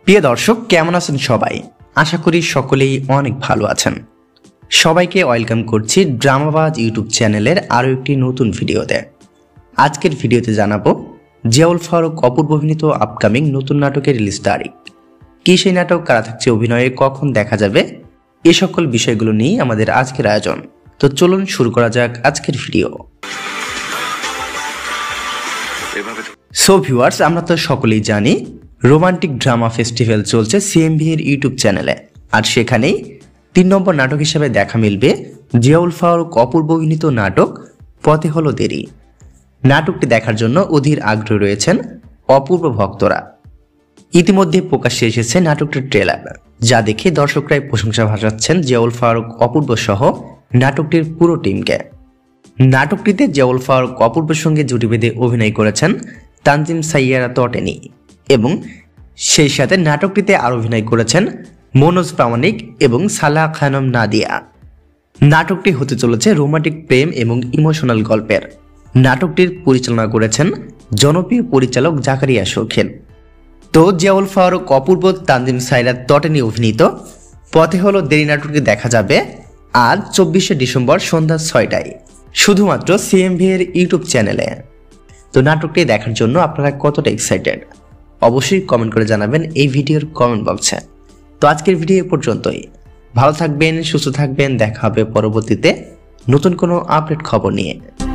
প্রিয় দর্শক, কেমন আছেন সবাই? আশা করি সকলেই অনেক ভালো আছেন। সবাইকে ওয়েলকাম করছি ড্রামাবাজ ইউটিউব চ্যানেলের আরও একটি নতুন ভিডিওতে। আজকের ভিডিওতে জানাবো জিয়াউল ফারুক অপূর্ব অভিনীত আপকামিং নতুন নাটকের রিলিজ তারিখ, কি সেই নাটক, কারা থাকছে অভিনয়ে, কখন দেখা যাবে, এ সকল বিষয়গুলো নিয়ে আমাদের আজকের আয়োজন। তো চলুন শুরু করা যাক আজকের ভিডিও। সো ভিউয়ার্স, আমরা তো সকলেই জানি রোমান্টিক ড্রামা ফেস্টিভ্যাল চলছে সিএমভি এর ইউটিউব চ্যানেলে, আর সেখানেই ৩ নম্বর নাটক হিসেবে দেখা মিলবে জিয়াউল ফারুক অপূর্ব অভিনীত নাটক পথে হলো দেরি। নাটকটি দেখার জন্য অধীর আগ্রহী রয়েছেন অপূর্ব ভক্তরা। ইতিমধ্যে প্রকাশ্যে এসেছে নাটকটির ট্রেলার, যা দেখে দর্শকরাই প্রশংসা ভাসাচ্ছেন জিয়াউল ফারুক অপূর্ব সহ নাটকটির পুরো টিমকে। নাটকটিতে জিয়াউল ফারুক অপূর্বের সঙ্গে জুটি বেঁধে অভিনয় করেছেন তানজিম সাইয়ারা তটেনি, এবং সেই সাথে নাটকটিতে আরও অভিনয় করেছেন মনোজ প্রামাণিক এবং সালাহ খানম নাদিয়া। নাটকটি হতে চলেছে রোমান্টিক প্রেম এবং ইমোশনাল গল্পের। নাটকটির পরিচালনা করেছেন জনপ্রিয় পরিচালক জাকারিয়া শৌখিন। তো জিয়াউল ফারুক অপূর্ব, তানজিম সাইরা তটেনি অভিনীত পথে হলো দেরি নাটকটি দেখা যাবে আজ 24শে ডিসেম্বর সন্ধ্যা 6টায় শুধুমাত্র সিএমভি এর ইউটিউব চ্যানেলে। তো নাটকটি দেখার জন্য আপনারা কতটা এক্সাইটেড অবশ্যই কমেন্ট করে জানাবেন এই ভিডিওর কমেন্ট বক্সে। তো আজকের ভিডিও এ পর্যন্তই। ভালো থাকবেন, সুস্থ থাকবেন, দেখা হবে পরবর্তীতে নতুন কোনো আপডেট খবর নিয়ে।